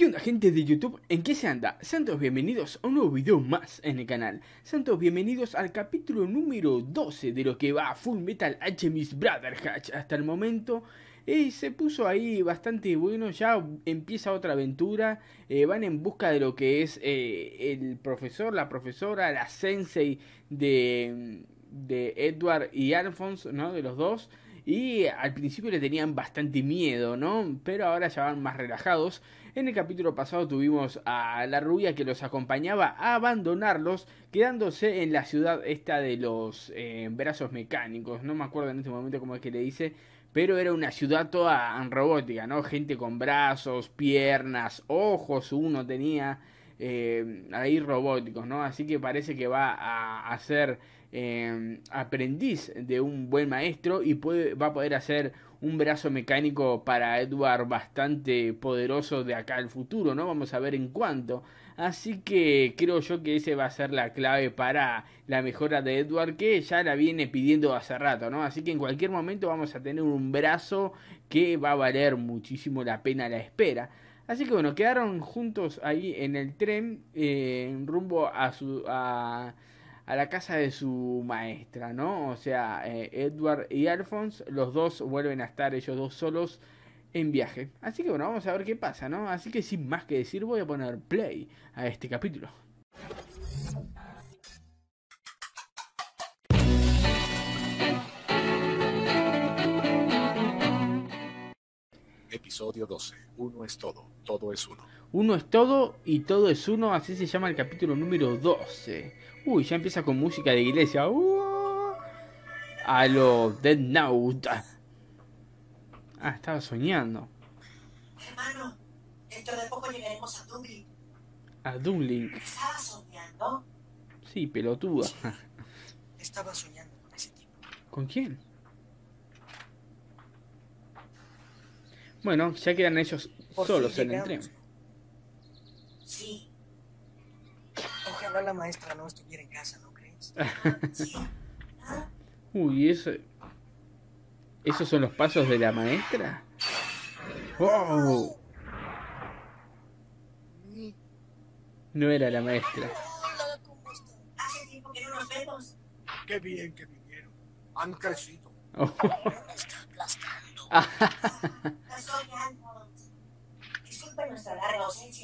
¿Qué onda, gente de YouTube? ¿En qué se anda? Sean todos bienvenidos a un nuevo video más en el canal. Sean todos bienvenidos al capítulo número 12 de lo que va a Full Metal Alchemist Brotherhood hasta el momento. Se puso ahí bastante bueno, ya empieza otra aventura. Van en busca de lo que es el profesor, la profesora, la sensei de Edward y Alphonse, ¿no? De los dos. Y al principio le tenían bastante miedo, ¿no? Pero ahora ya van más relajados. En el capítulo pasado tuvimos a la rubia que los acompañaba a abandonarlos, quedándose en la ciudad esta de los brazos mecánicos. No me acuerdo en este momento cómo es que le dice, pero era una ciudad toda robótica, ¿no? Gente con brazos, piernas, ojos, uno tenía ahí robóticos, ¿no? Así que parece que va a ser aprendiz de un buen maestro y va a poder hacer un brazo mecánico para Edward bastante poderoso de acá al futuro, ¿no? Vamos a ver en cuánto. Así que creo yo que ese va a ser la clave para la mejora de Edward, que ya la viene pidiendo hace rato, ¿no? Así que en cualquier momento vamos a tener un brazo que va a valer muchísimo la pena la espera. Así que bueno, quedaron juntos ahí en el tren, rumbo a la casa de su maestra, ¿no? O sea, Edward y Alphonse, los dos vuelven a estar ellos dos solos en viaje. Así que bueno, vamos a ver qué pasa, ¿no? Así que sin más que decir, voy a poner play a este capítulo. Episodio 12. Uno es todo, todo es uno. Uno es todo y todo es uno, así se llama el capítulo número 12. Uy, ya empieza con música de iglesia. A lo Dead Note. Ah, estaba soñando. Hermano, dentro de poco llegaremos a Dublín. A Dublín. ¿Estaba soñando? Sí, pelotuda. Sí, estaba soñando con ese tipo. ¿Con quién? Bueno, ya quedan ellos Por solos fin en el llegamos. tren. Sí. Ojalá la maestra no estuviera en casa, ¿no crees? Sí. ¿Ah? Uy, ¿esos son los pasos de la maestra? ¡Wow! No era la maestra. Hola, ¿cómo estás? Hace tiempo que no nos vemos. Qué bien que vinieron. Han crecido. Oh. Me está aplastando. Soy Alphonse. Disculpe nuestra larga ausencia.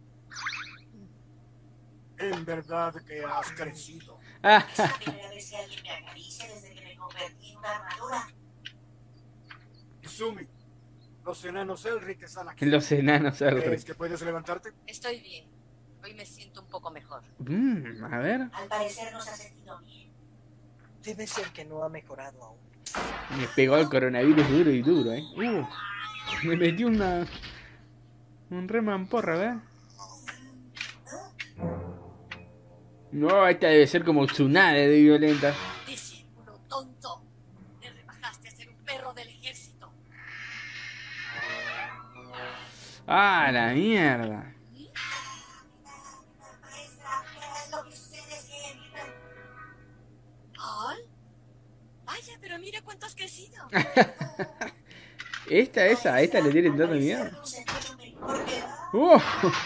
En verdad que has crecido. Es la primera vez que alguien me acaricia desde que me convertí en una armadura. Izumi, los enanos Elric están aquí. Los enanos ¿Crees Elric. que puedes levantarte? Estoy bien. Hoy me siento un poco mejor. A ver. Al parecer nos ha sentido bien. Debe ser que no ha mejorado aún. Me pegó el coronavirus duro y duro, me metió un remamporra, ¿verdad? No, esta debe ser como Tsunade de violenta. Discípulo tonto. Te rebajaste a ser un perro del ejército. Ah, la mierda. Maestra, lo que sucede es que... ¿Paul? Vaya, pero mira cuánto has crecido. A esta le tienen tanto miedo. Al parecer nos sentimos mejor que... ¡Oh!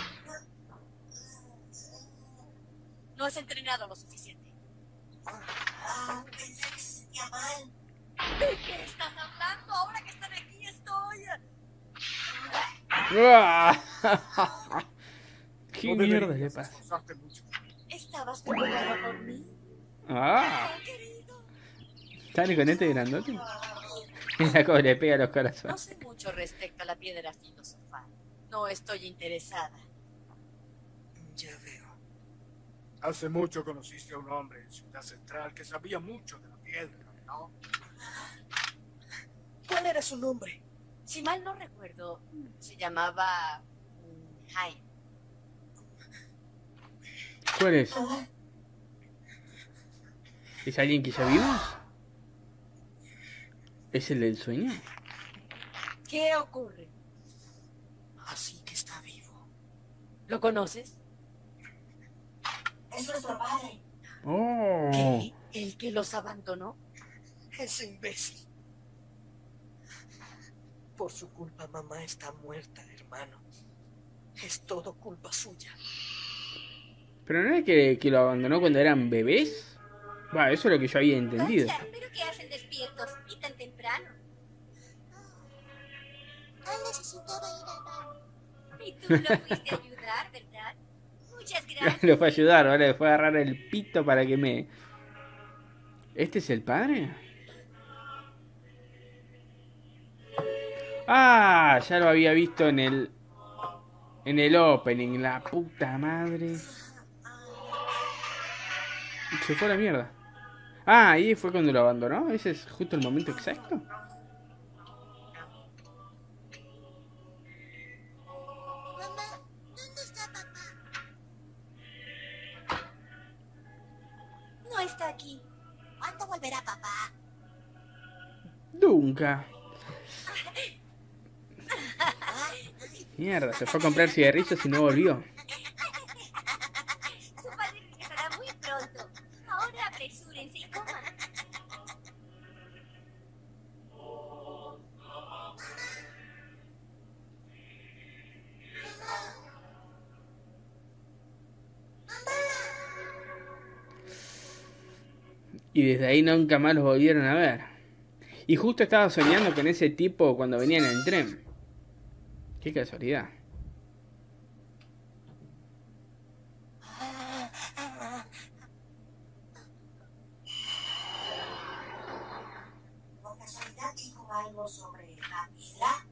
No has entrenado lo suficiente. Pensé que se sentía mal. ¿De qué estás hablando? Ahora que están aquí estoy. ¡Ah! ¿Qué No mierda le deberías pasa? esforzarte mucho. ¿Estabas preocupado por mí? ¡Ah! Querido. ¿Sale con este grandote? Mira cómo le pega a los No corazones. sé mucho respecto a la piedra filosofal. No estoy interesada. Ya veo. Hace mucho conociste a un hombre en Ciudad Central que sabía mucho de la piedra, ¿no? ¿Cuál era su nombre? Si mal no recuerdo, se llamaba Jaime. ¿Cuál es? ¿Es alguien que ya vimos? ¿Es el del sueño? ¿Qué ocurre? Así que está vivo. ¿Lo conoces? Es nuestro padre. ¡Oh! ¿Qué? ¿El que los abandonó? Ese imbécil. Por su culpa, mamá está muerta, hermano. Es todo culpa suya. Pero no es que lo abandonó cuando eran bebés. Va, eso es lo que yo había entendido. Vaya, ¿pero qué hacen despiertos y tan temprano? Él necesitaba ir al baño. Y tú lo fuiste a ayudar, ¿verdad? Muchas gracias. Lo fue a ayudar, ¿vale? Le fue a agarrar el pito para que me... ¿Este es el padre? Ah, ya lo había visto en el... En el opening, la puta madre. Se fue a la mierda. Ah, ahí fue cuando lo abandonó. Ese es justo el momento exacto. Mamá, ¿dónde está papá? No está aquí. ¿Cuándo volverá papá? Nunca. Mierda, se fue a comprar cigarrillos y no volvió. Su padre regresará muy pronto. Ahora apresúrense y coman. Y desde ahí nunca más los volvieron a ver. Y justo estaba soñando con ese tipo cuando venía en el tren. Qué casualidad. ¿Por casualidad dijo algo sobre la piedra?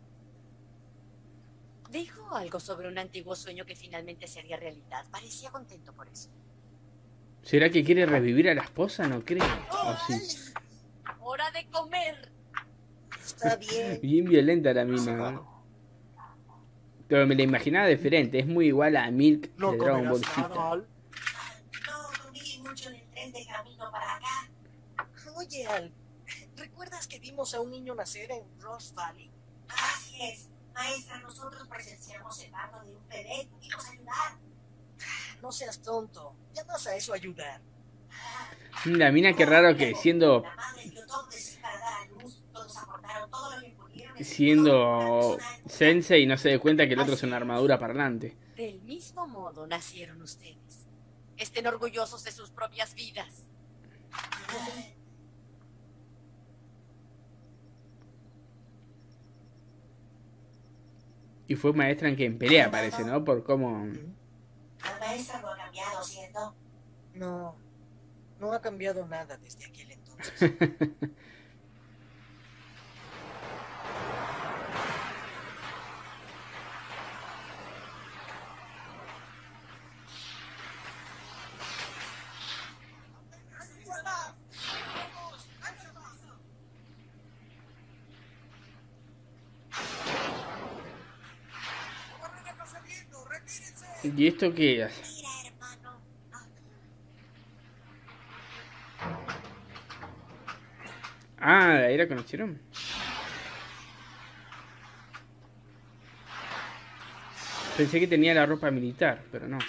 Dijo algo sobre un antiguo sueño que finalmente sería realidad. Parecía contento por eso. ¿Será que quiere revivir a la esposa? No creo. ¿O sí? ¡Hora de comer! Está bien. Bien violenta la mina, ¿no? Pero me la imaginaba diferente. Es muy igual a Milk No de Dragon Ball comerás Z. nada, Al. No comí mucho en el tren de camino para acá. Oye, Al, ¿recuerdas que vimos a un niño nacer en Ross Valley? Así es. Maestra, nosotros presenciamos el parto de un bebé. Pudimos ayudar. No seas tonto. Llamas a eso ayudar. La mina, qué raro que siendo... La madre dio todo de sí para dar a luz. Todos aportaron todo lo que pudieron. Siendo sensei y no se dé cuenta que el otro es una armadura parlante. Del mismo modo nacieron ustedes. Estén orgullosos de sus propias vidas. Y fue maestra en pelea, parece, ¿no? Por cómo... La maestra no ha cambiado, ¿cierto? No, no ha cambiado nada desde aquel entonces. ¿Y esto qué es? Mira, hermano. Ah, ¿de ahí la conocieron? Pensé que tenía la ropa militar, pero no.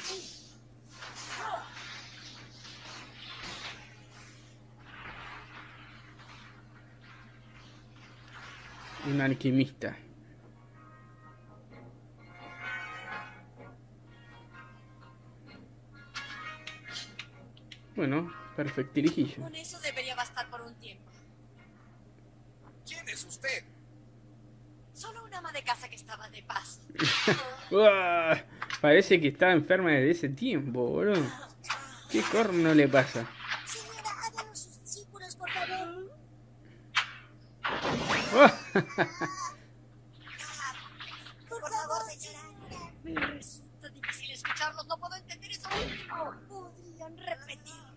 Un alquimista. Bueno, perfectirijillo. Con eso debería bastar por un tiempo. ¿Quién es usted? Solo una ama de casa que estaba de paso. Uah, parece que estaba enferma desde ese tiempo, boludo. ¿Qué corno le pasa? Señora, háganos sus discípulos, por favor. Por favor, señora. Me resulta difícil escucharlos. No puedo entender eso último. ¿Podrían repetirlo?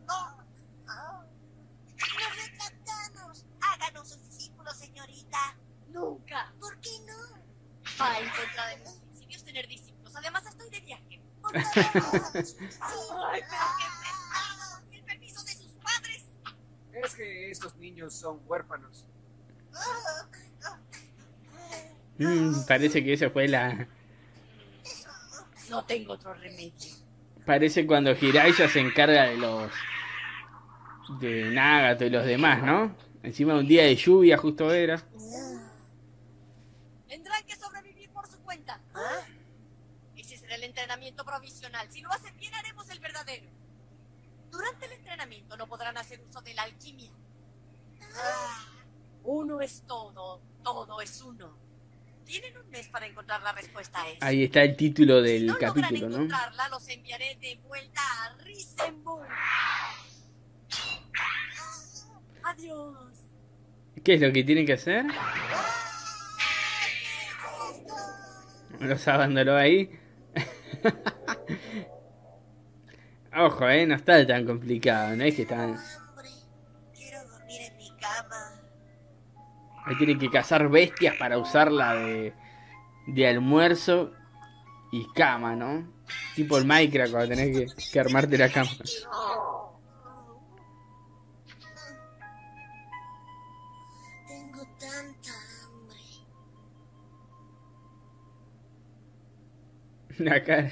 Nos retractamos. Háganos sus discípulos, señorita. Nunca. ¿Por qué no? Va en contra de mis principios tener discípulos. Además, estoy de viaje. Por favor. Sí. ¡Ay, pero qué pesado! ¿Y el permiso de sus padres? Es que estos niños son huérfanos. Parece que esa fue la... No tengo otro remedio. Parece cuando Jiraiya se encarga de los... de Nagato y los demás, ¿no? Encima de un día de lluvia justo era. Tendrán que sobrevivir por su cuenta. ¿Ah? Ese será el el entrenamiento provisional. Si lo hacen bien, haremos el verdadero. Durante el entrenamiento no podrán hacer uso de la alquimia. Uno es todo, todo es uno. Tienen un mes para encontrar la respuesta a eso. Ahí está el título del Si no capítulo, logran ¿no? encontrarla, los enviaré de vuelta a Risenburg. Adiós. ¿Qué es lo que tienen que hacer? Los abandonó ahí. Ojo, no está tan complicado, no es que están... Hambre. Quiero dormir en mi cama. Ahí tienen que cazar bestias para usarla de almuerzo y cama, ¿no? Tipo el Minecraft cuando tenés que armarte la cama. Tengo tanta hambre. La cara.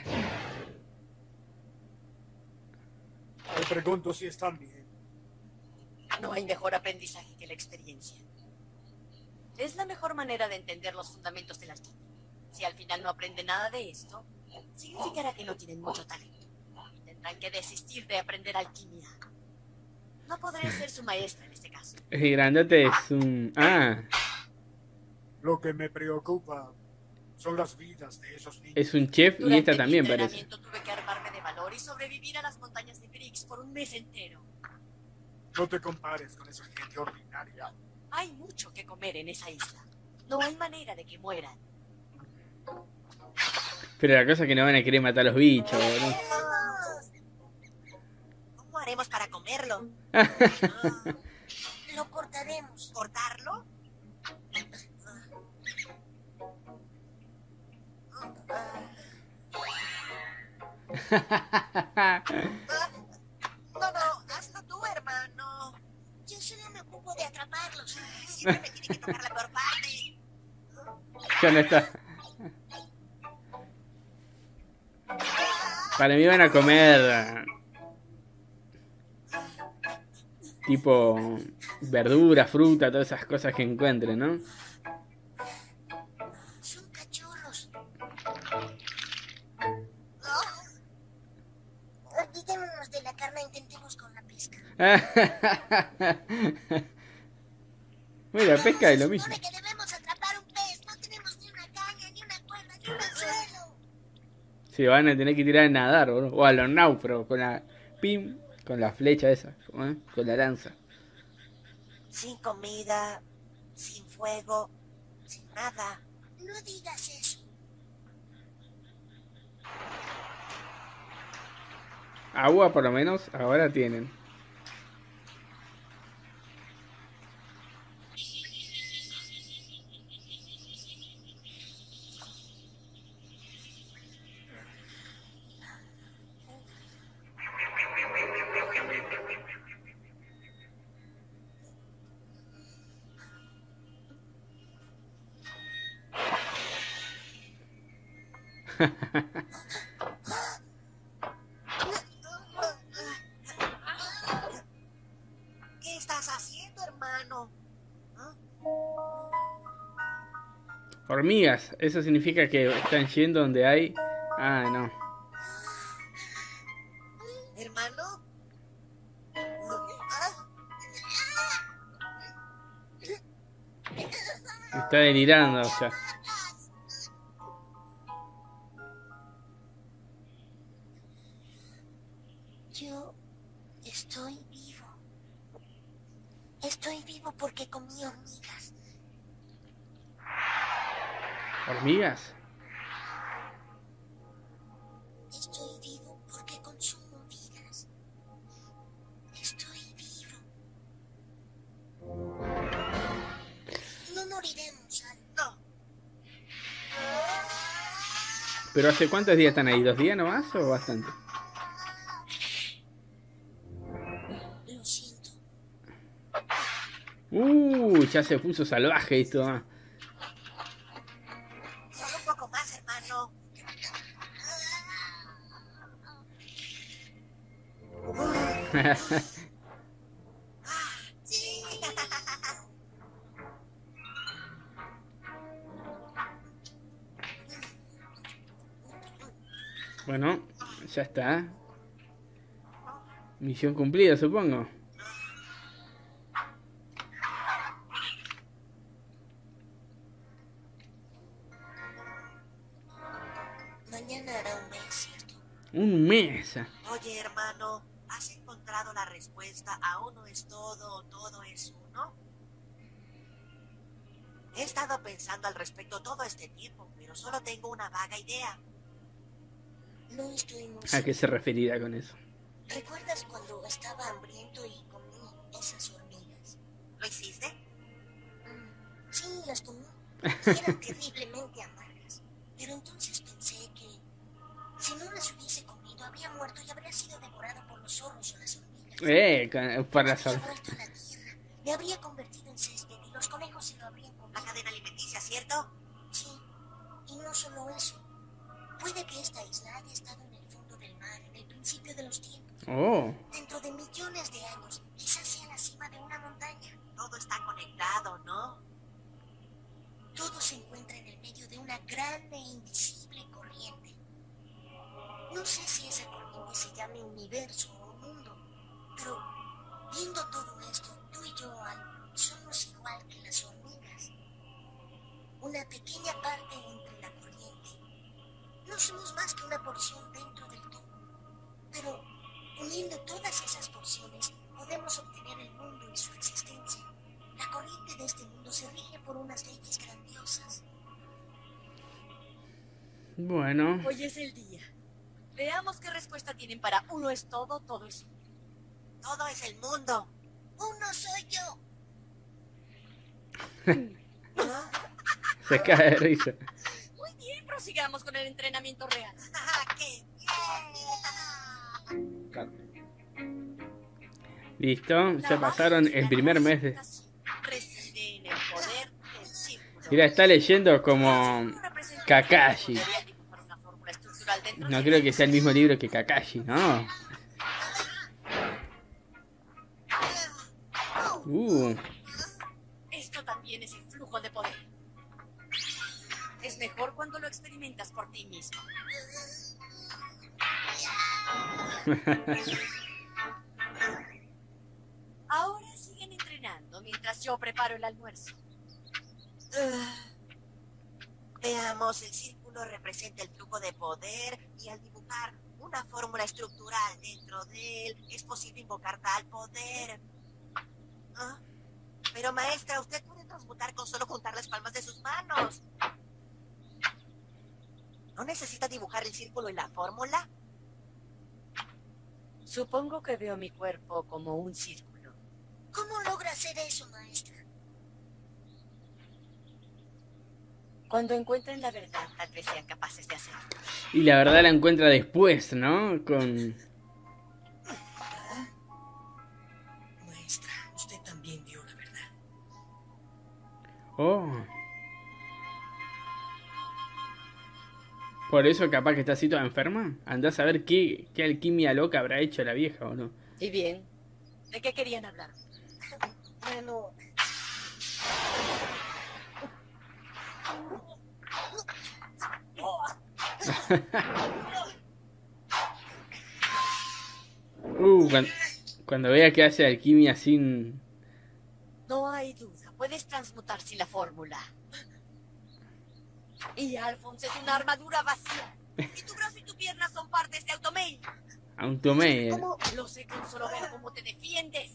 Me pregunto si están bien. No hay mejor aprendizaje que la experiencia. Es la mejor manera de entender los fundamentos de la alquimia. Si al final no aprenden nada de esto, significará que no tienen mucho talento. Y tendrán que desistir de aprender alquimia. No podré ser su maestra en este caso. El grandote es un... Ah, Lo que me preocupa son las vidas de esos niños. es un chef y Durante esta también mi parece. entrenamiento tuve que armarme de valor y sobrevivir a las montañas de Brix por un mes entero. No te compares con esa gente ordinaria. Hay mucho que comer en esa isla. No hay manera de que mueran. Pero la cosa es que no van a querer matar a los bichos, ¿no? ¿Cómo haremos para comerlo? Lo cortaremos. ¿Cortarlo? No, hazlo tú, hermano. Yo solo me ocupo de atraparlos. Siempre me tiene que tocar la peor parte. Ya no está. Para mí van a comer tipo verdura, fruta, todas esas cosas que encuentren, ¿no? Son cachorros. Olvidémonos de la carne, intentemos con la pesca. Bueno, la pesca es lo mismo. Se supone que debemos atrapar un pez. No tenemos ni una caña, ni una cuerda, ni un anzuelo. Se van a tener que tirar a nadar, boludo. O a los náufragos, con la pim, con la flecha esa, ¿eh? Con la lanza. Sin comida, sin fuego, sin nada. No digas eso. Agua por lo menos ahora tienen. ¿Qué estás haciendo, hermano? ¿Ah? Hormigas, eso significa que están yendo donde hay... Ah, no. ¿Hermano? Está delirando, o sea. Yo estoy vivo. Estoy vivo porque comí hormigas. ¿Hormigas? Estoy vivo porque consumo vidas. Estoy vivo. No moriremos, Al. No. ¿Pero hace cuántos días están ahí? ¿2 días nomás o bastante? Lo siento. Ya se puso salvaje esto. Ah. Solo un poco más, hermano. Sí. Bueno, ya está. Misión cumplida, supongo. Mañana hará un mes, ¿cierto? Un mes. Oye, hermano, ¿has encontrado la respuesta a uno es todo, todo es uno? He estado pensando al respecto todo este tiempo, pero solo tengo una vaga idea. No estoy muy ¿A qué se referirá con eso? ¿Recuerdas cuando estaba hambriento y comí esas hormigas? ¿Lo hiciste? Sí, las comí. Y eran terriblemente amargas. Pero entonces pensé que si no las hubiese comido, habría muerto y habría sido devorado por los zorros o las hormigas. Para Habría saber. vuelto a la tierra. Me habría convertido en césped y los conejos se lo habrían comido. La cadena alimenticia, ¿cierto? Sí. Y no solo eso. Puede que esta isla haya estado en el fondo del mar en el principio de los tiempos. Oh. Dentro de millones de años, quizás sea la cima de una montaña. Todo está conectado, ¿no? Todo se encuentra en el medio de una grande e invisible corriente. No sé si esa corriente se llame universo o mundo, pero viendo todo esto, tú y yo, Al, somos igual que las hormigas. Una pequeña parte entre la corriente. No somos más que una porción dentro del todo. Pero uniendo todas esas porciones, podemos obtener el mundo y su existencia. La corriente de este mundo se rige por unas leyes grandiosas. Bueno. Hoy es el día. Veamos qué respuesta tienen para uno es todo, todo es uno. Todo es el mundo. Uno soy yo. Se cae de risa. Muy bien, prosigamos con el entrenamiento real. ¡Qué Listo, La ya base pasaron de el la primer mes de... representación reside en el poder del círculo. Mira, está leyendo El como círculo representa Kakashi. el poder de dibujar una fórmula estructural dentro No de creo él. que sea el mismo libro que Kakashi, ¿no? Esto también es el flujo de poder. Es mejor cuando lo experimentas por ti mismo. Ahora siguen entrenando mientras yo preparo el almuerzo. Veamos, el círculo representa el flujo de poder y al dibujar una fórmula estructural dentro de él es posible invocar tal poder. ¿Ah? Pero maestra, usted puede transmutar con solo juntar las palmas de sus manos. ¿No necesita dibujar el círculo en la fórmula? Supongo que veo mi cuerpo como un círculo. ¿Cómo logra hacer eso, maestra? Cuando encuentren la verdad, tal vez sean capaces de hacerlo. Y la verdad la encuentra después, ¿no? Con... Maestra, usted también vio la verdad. Oh. Por eso capaz que está así toda enferma. Andás a ver qué alquimia loca habrá hecho la vieja o no. Y bien, ¿de qué querían hablar? Bueno... Cuando vea que hace alquimia sin... No hay duda, puedes transmutar sin la fórmula. Y Alphonse es una armadura vacía. Y tu brazo y tu pierna son partes de Automail. Automail. ¿Cómo? Lo sé con solo ver cómo te defiendes.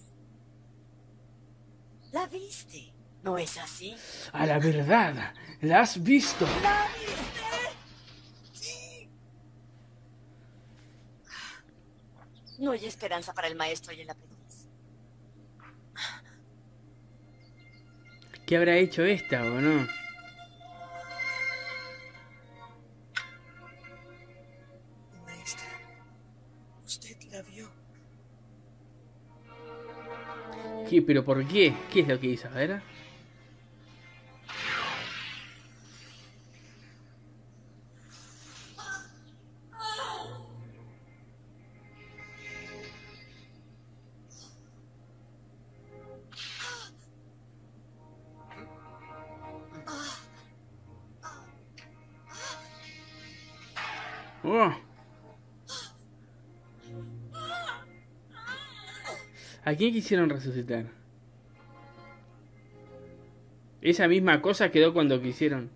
La viste, ¿no es así? A la verdad, ¿la has visto? ¿La viste? Sí. No hay esperanza para el maestro y el aprendiz. ¿Qué habrá hecho esta o no? Maestra, usted la vio. ¿Qué? ¿Pero por qué? ¿Qué es lo que hizo? A ver. Oh, ¿A quién quisieron resucitar? Esa misma cosa quedó cuando quisieron.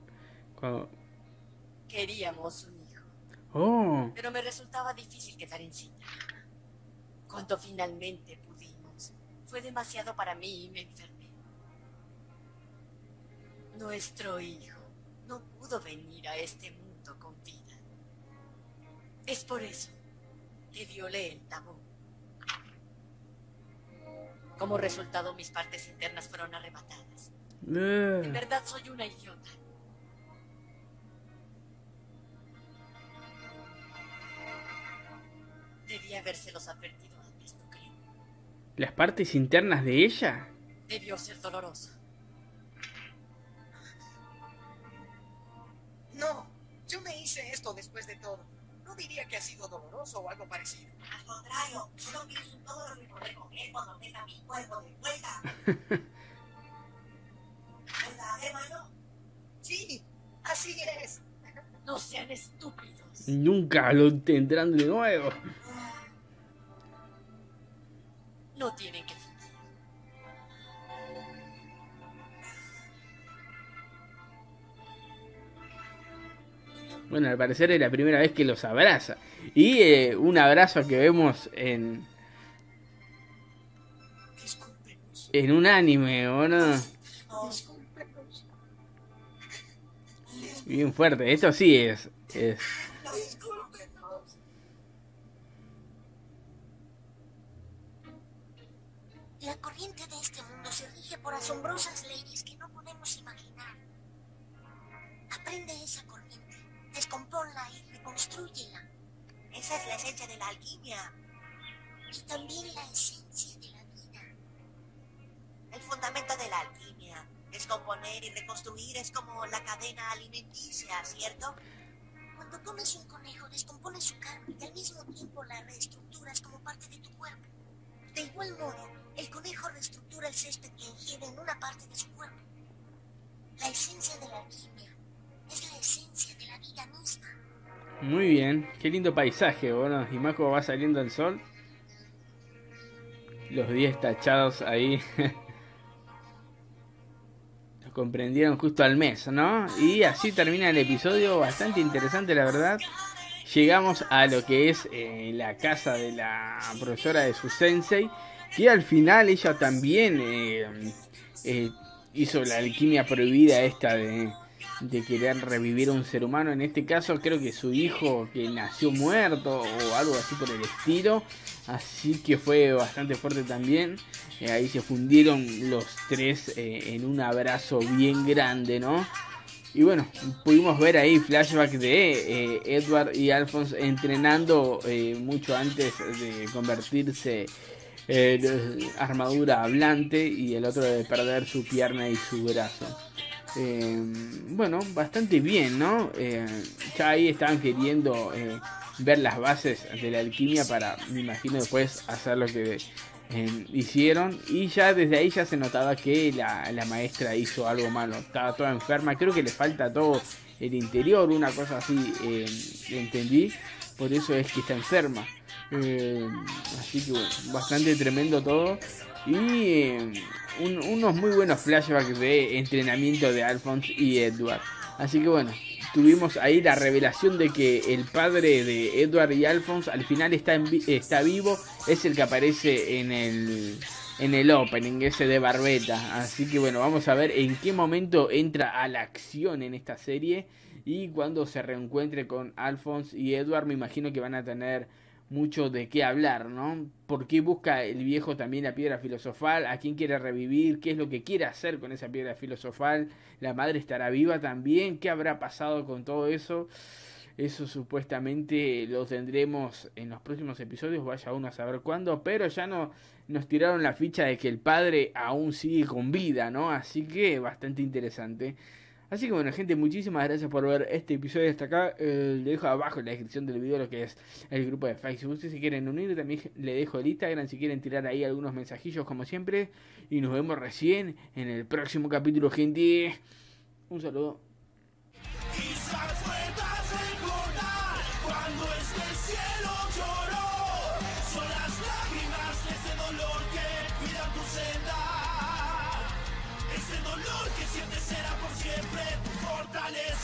Queríamos un hijo, Oh, pero me resultaba difícil quedar encinta. Cuando finalmente pudimos, fue demasiado para mí y me enfermé. Nuestro hijo no pudo venir a este mundo con vida. Es por eso que violé el tabú. Como resultado, mis partes internas fueron arrebatadas. En verdad soy una idiota. Debí habérselos advertido antes, ¿no creen? ¿las partes internas de ella? Debió ser doloroso. No, yo me hice esto después de todo. No diría que ha sido doloroso o algo parecido. Al contrario, solo pienso en todo lo que podré comer cuando tenga mi cuerpo de vuelta. ¿Verdad, hermano? Sí, así es. No sean estúpidos. Nunca lo tendrán de nuevo. No tienen que fingir. Bueno, al parecer es la primera vez que los abraza. Y un abrazo que vemos Discúlpenos. en un anime, ¿o no? Discúlpenos. Bien fuerte. Esto sí es. Discúlpenos. La corriente de este mundo se rige por asombrosas leyes que no podemos imaginar. Aprende esa corriente, descompónla y reconstrúyela. Esa es la esencia de la alquimia. Y también la esencia de la vida. El fundamento de la alquimia. Descomponer y reconstruir es como la cadena alimenticia, ¿cierto? Cuando comes un conejo, descompones su carne y al mismo tiempo la reestructuras como parte de tu cuerpo. De igual modo, el conejo reestructura el césped que ingiere en una parte de su cuerpo. La esencia de la alquimia es la esencia de la vida misma. Muy bien. Qué lindo paisaje, bueno. Y más como va saliendo el sol. Los 10 tachados ahí. Lo comprendieron justo al mes, ¿no? Y así termina el episodio. Bastante interesante, la verdad. Llegamos a lo que es la casa de la profesora de su sensei. Y al final ella también hizo la alquimia prohibida esta de querer revivir a un ser humano. En este caso creo que su hijo que nació muerto o algo así por el estilo. Así que fue bastante fuerte también. Ahí se fundieron los tres en un abrazo bien grande, ¿no? Y bueno, pudimos ver ahí flashback de Edward y Alphonse entrenando mucho antes de convertirse en armadura hablante y el otro de perder su pierna y su brazo. Bueno, bastante bien, ¿no? Ya ahí estaban queriendo ver las bases de la alquimia para, me imagino, después hacer lo que hicieron. Y ya desde ahí ya se notaba que la maestra hizo algo malo. Estaba toda enferma, creo que le falta todo el interior, una cosa así, entendí. Por eso es que está enferma. Así que bueno, bastante tremendo todo. Y unos muy buenos flashbacks de entrenamiento de Alphonse y Edward. Así que bueno, tuvimos ahí la revelación de que el padre de Edward y Alphonse al final está vivo. Es el que aparece en el opening ese de Barbeta. Así que bueno, vamos a ver en qué momento entra a la acción en esta serie. Y cuando se reencuentre con Alphonse y Edward, me imagino que van a tener mucho de qué hablar, ¿no? ¿Por qué busca el viejo también la piedra filosofal? ¿A quién quiere revivir? ¿Qué es lo que quiere hacer con esa piedra filosofal? ¿La madre estará viva también? ¿Qué habrá pasado con todo eso? Eso supuestamente lo tendremos en los próximos episodios, vaya uno a saber cuándo, pero ya nos tiraron la ficha de que el padre aún sigue con vida, ¿no? Así que bastante interesante. Así que bueno, gente, muchísimas gracias por ver este episodio hasta acá. Le dejo abajo en la descripción del video lo que es el grupo de Facebook. Si quieren unir, también le dejo el Instagram si quieren tirar ahí algunos mensajillos como siempre. Y nos vemos recién en el próximo capítulo, gente. Un saludo. Quizás puedas recordar cuando este cielo lloró. Son las lágrimas de ese dolor que animales